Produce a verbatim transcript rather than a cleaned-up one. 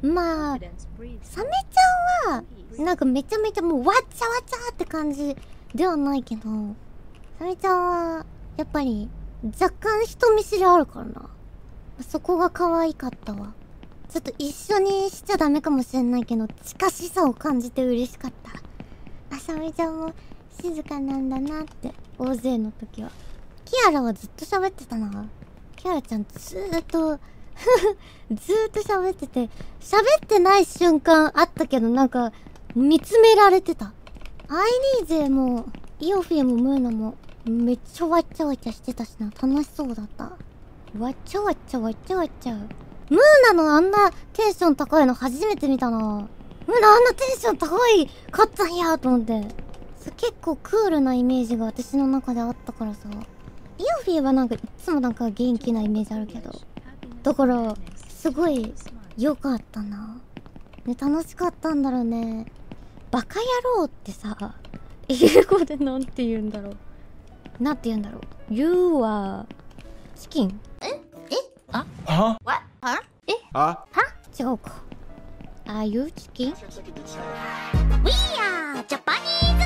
まあサメちゃんはなんかめちゃめちゃもうわっちゃわちゃって感じではないけど、サメちゃんはやっぱり若干人見知りあるからな。そこが可愛かったわ。ちょっと一緒にしちゃダメかもしれないけど、近しさを感じて嬉しかった。あさみちゃんも静かなんだなって。大勢の時はキアラはずっと喋ってたな。キアラちゃんずーっとずーっと喋ってて、喋ってない瞬間あったけど、なんか見つめられてた。アイリーゼもイオフィーもムーナもめっちゃわっちゃわっちゃしてたしな。楽しそうだった。わっちゃわっちゃわっちゃわっちゃ。ムーナのあんなテンション高いの初めて見たな。ムーナあんなテンション高いかったんやと思って。結構クールなイメージが私の中であったからさ。イオフィーはなんかいつもなんか元気なイメージあるけど、だからすごい良かったな。ね、楽しかったんだろうね。バカ野郎ってさ、英語でなんて言うんだろう。なんて言うんだろう。You are チキン。ええあはははえは違うか。Are you チキン？ We are Japanese